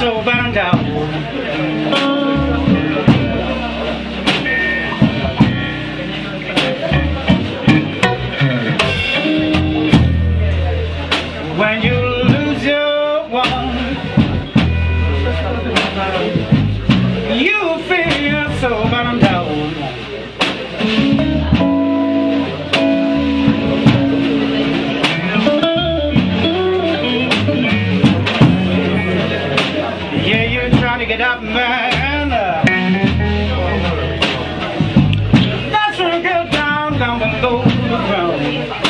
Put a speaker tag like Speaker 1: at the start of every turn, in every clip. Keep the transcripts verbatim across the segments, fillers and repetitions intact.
Speaker 1: so burned out. When you lose your one, you feel so burned out. Yeah, you're trying to get up, man. That's when you get down, down below the ground.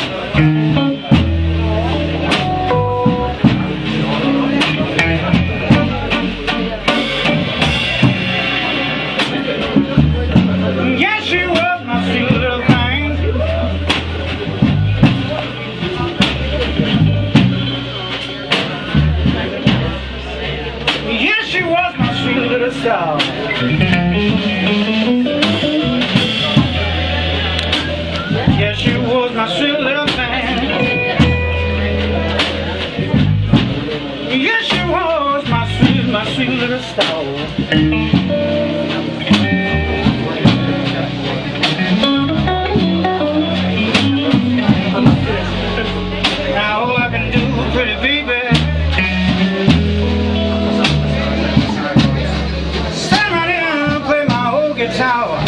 Speaker 1: Yes, she was my sweet little thing. Yes, she was my sweet little star. Yes, she was my sweet little thing. Yes, she was my sweet, my sweet little star. Tower.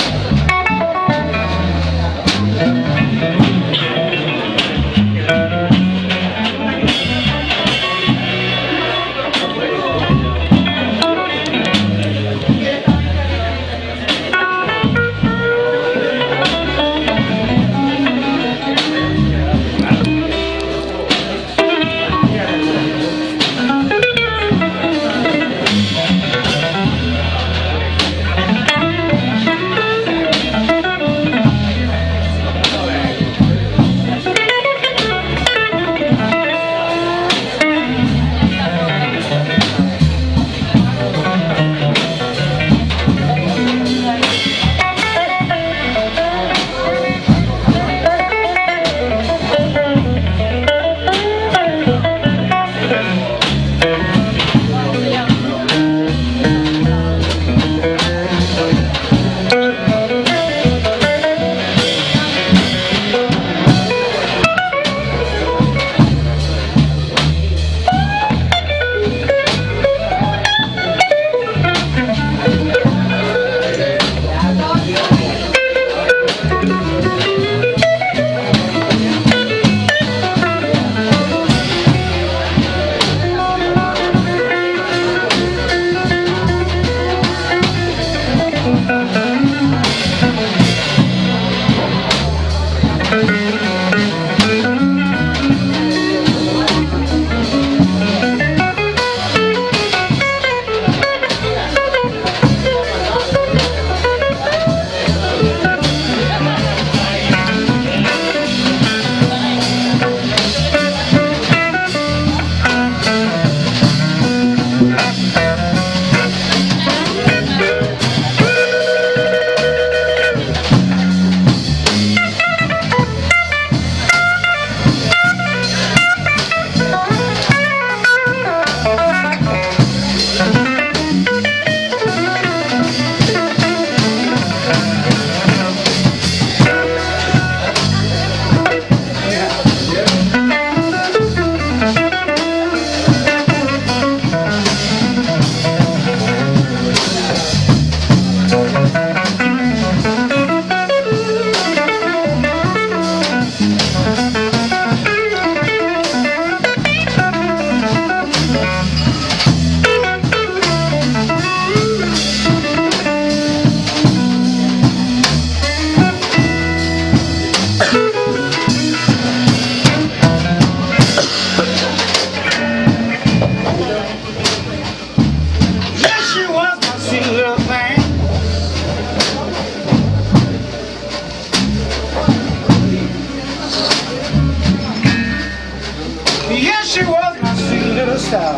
Speaker 1: Yes, she was my sweet little star.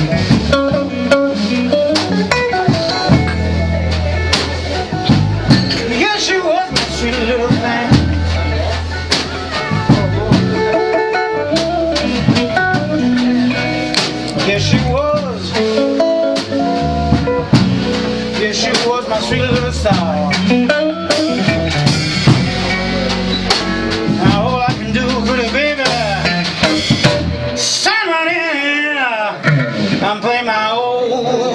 Speaker 1: Yes, she was my sweet little thing. Yes, she was. sweet little star. Now all I can do, pretty baby, stand right in and play my old